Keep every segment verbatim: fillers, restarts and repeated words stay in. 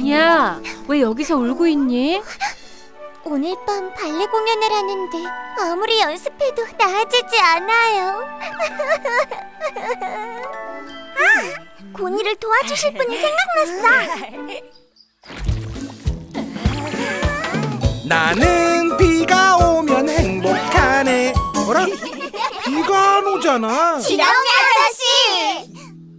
다니야, 왜 여기서 울고 있니? 오늘 밤 발레 공연을 하는데 아무리 연습해도 나아지지 않아요. 아! 고니를 도와주실 분이 생각났어. 나는 비가 오면 행복하네. 뭐라? 비가 안 오잖아. 지렁이 아저씨!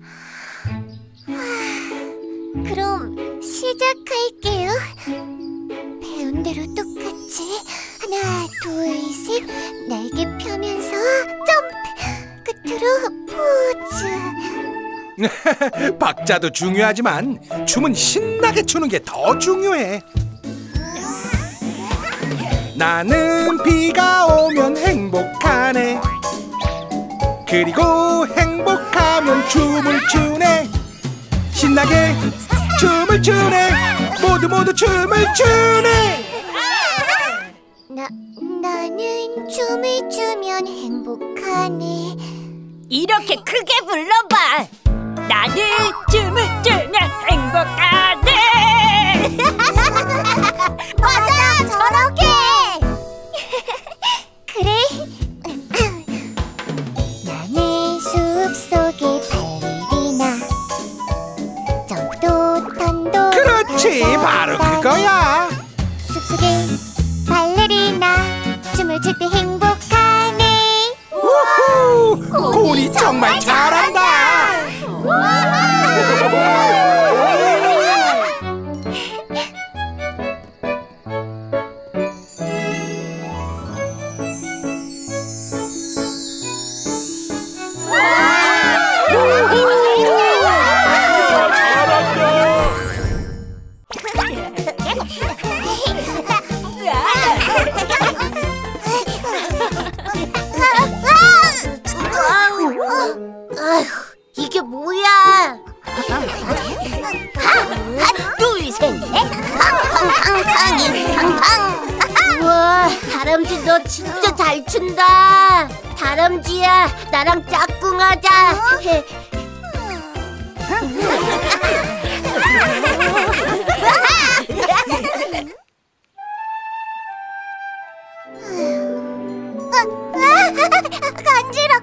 그럼 시작할게요. 배운 대로 똑같이 하나, 둘, 셋 날개 펴면서 점프! 끝으로 포즈. 박자도 중요하지만 춤은 신나게 추는 게 더 중요해. 나는 비가 오면 행복하네. 그리고 행복하면 춤을 추네. 신나게 춤을 추네. 모두 모두 춤을 추네. 나, 나는 춤을 추면 행복하네. 이렇게 크게 불러봐. 나는 춤을 추면 행복하네. 맞아, 저렇게. 그래. 나는 숲속의 발레리나. 점프도 턴도 그렇지, 바로 그거야. 숲속의 발레리나. 춤을 출 때 행복하네. 우후, 고니 정말 잘한다. 이게 뭐야? 하나, 둘, 셋, 넷. 팡팡팡팡이 팡팡. 우와, 다람쥐 너 진짜 잘 춘다. 다람쥐야, 나랑 짝꿍하자. 간지러.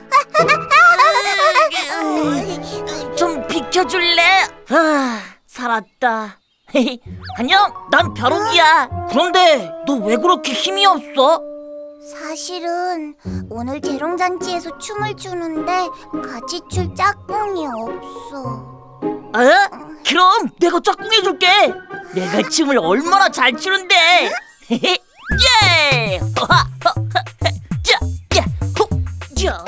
좀 비켜줄래? 아, 살았다. 안녕, 난 벼룩이야. 그런데 너 왜 그렇게 힘이 없어? 사실은 오늘 재롱잔치에서 춤을 추는데 같이 출 짝꿍이 없어. 어? 그럼 내가 짝꿍 해줄게. 내가 춤을 얼마나 잘 추는데. 예! 자, 야, 호, 자.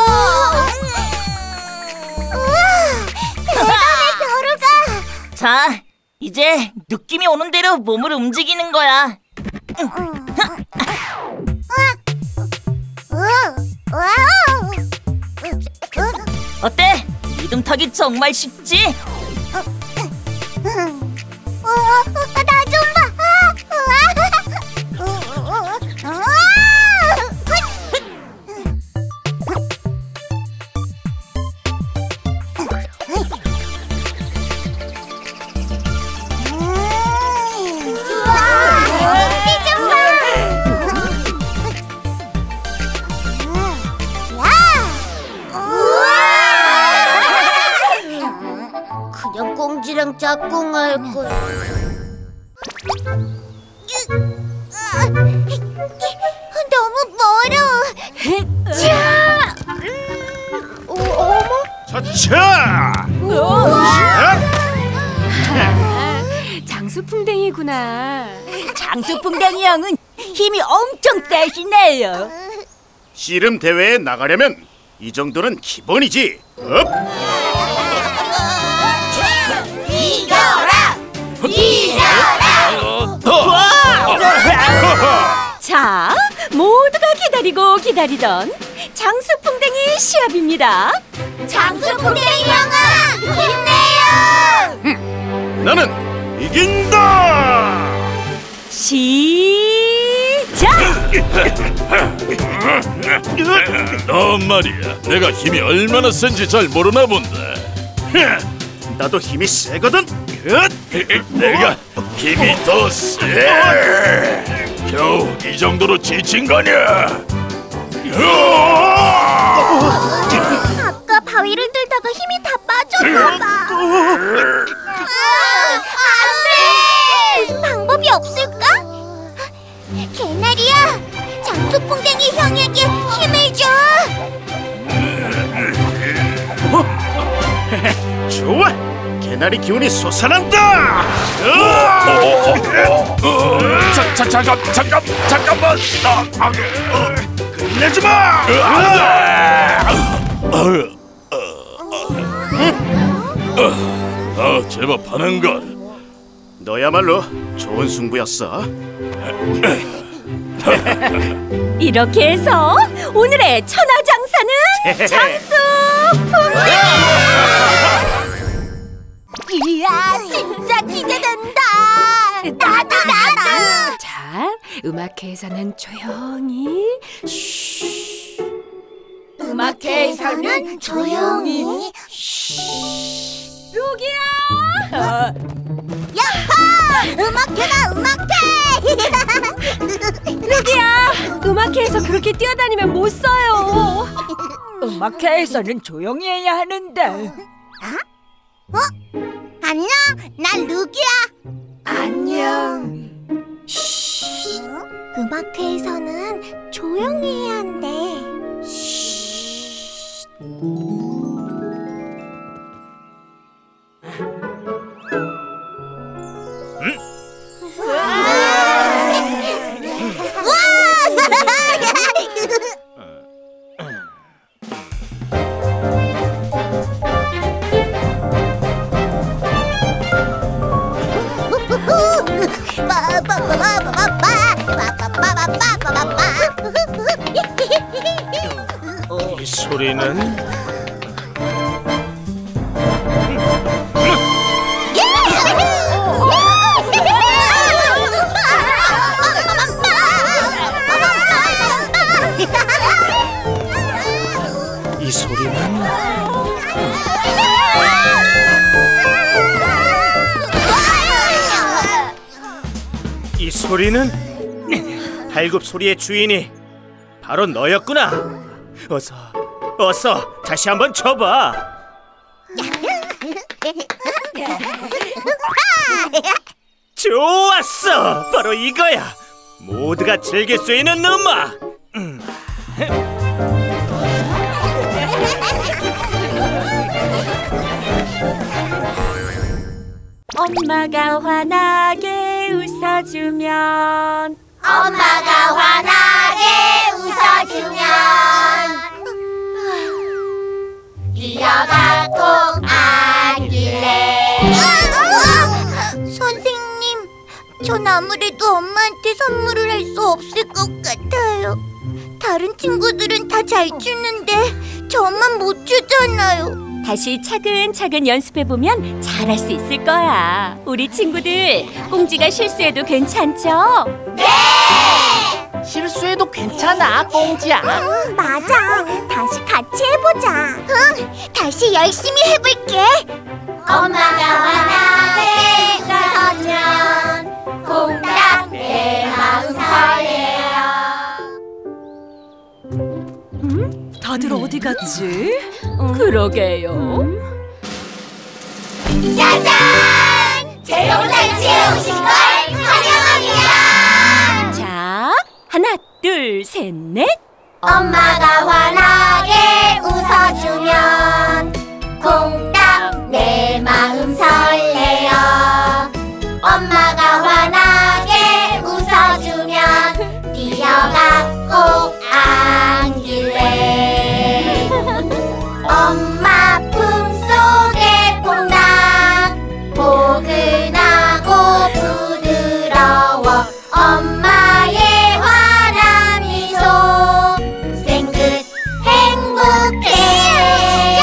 대단해, 벼룩아. 자, 이제 느낌이 오는 대로 몸을 움직이는 거야. 어때? 리듬 타기 정말 쉽지? 나 좀 봐. 그냥 꽁지랑 짝꿍할 걸. 너무 멀어. 자, 어머. 차차. 장수풍뎅이구나. 장수풍뎅이 형은 힘이 엄청 세시네요. 씨름 대회에 나가려면 이 정도는 기본이지. 업. 이겨라! 이겨라! 자, 모두가 기다리고 기다리던 장수풍뎅이 시합입니다. 장수풍뎅이 형아! 힘내요! 나는 이긴다! 시작! 넌 말이야, 내가 힘이 얼마나 센지 잘 모르나 본데. 나도 힘이 세거든. 내가 힘이 더 세. 겨우 이 정도로 지친 거냐? 아까 바위를 들다가 힘이 다 빠졌나봐. 안돼! 무슨 방법이 없을까? 개나리야, 장수풍뎅이 형에게 힘을 줘. 좋아! 개나리 기운이 솟아난다! 자, 자, 잠깐, 잠깐, 잠깐만. 나, 끝내지 마! 아, 제법 하는 걸. 너야말로 좋은 승부였어. 이렇게 해서 오늘의 천하장사는 장수풍뎅이! 이야, 진짜 기대된다. 나도 나도. 자, 음악회에서는 조용히. 쉬. 음악회에서는 조용히. 루기야! 야호! 음악회다 음악회. 루기야! 음악회에서 그렇게 뛰어다니면 못 써요. 음악회에서는 조용히 해야 하는데. 어? 안녕, 난 루기야. 안녕. 음악회에서는 조용히 해야 한대. 이 소리는 이 소리는 이 소리는 발굽 소리의 주인이 바로 너였구나. 어서 어서 다시 한번 쳐봐. 좋았어. 바로 이거야. 모두가 즐길 수 있는 음악. 음. 엄마가 환하게 웃어주면 엄마가 환하게 웃어주면 뛰어가 꼭 안길래. 선생님, 전 아무래도 엄마한테 선물을 할 수 없을 것 같아요. 다른 친구들은 다 잘 주는데 저만 못 주잖아요. 다시 차근차근 연습해보면 잘할 수 있을 거야. 우리 친구들, 꽁지가 실수해도 괜찮죠? 실수해도 괜찮아, 꽁지야. 응, 맞아. 다시 같이 해보자. 응, 다시 열심히 해볼게. 엄마가 환하게 웃어주면 콩닥 내 마음 설레요. 다들 어디 갔지? 그러게요. 짜잔! 재롱잔치에 오신 걸 환영합니다. 자, 하나, 둘, 셋, 넷. 엄마가 환하게 웃어주면 콩닥 내 마음 설레요. 엄마가 환하게 웃어주면 뛰어가 꼭 안길래. 엄마 품속에 퐁당 포근하고 부드러워. 엄마의 환한 미소 생긋 행복해.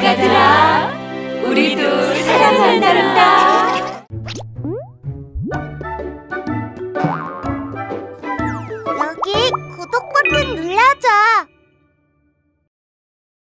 나가더라. 우리도 사랑한다는